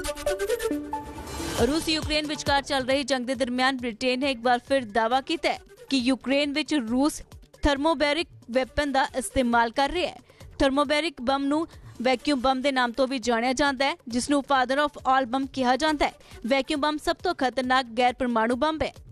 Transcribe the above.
रूस यूक्रेन विचकार चल रही जंग के दरमियान ब्रिटेन ने एक बार फिर दावा किया है कि यूक्रेन विच रूस थर्मोबैरिक वैपन का इस्तेमाल कर रहा है। थर्मोबैरिक बम नूं वैक्यूम बम के नाम तो भी जानिया जाता है, जिसनूं फादर ऑफ ऑल बम कहा जाता है। वैक्यूम बम सब तो खतरनाक गैर परमाणु बम है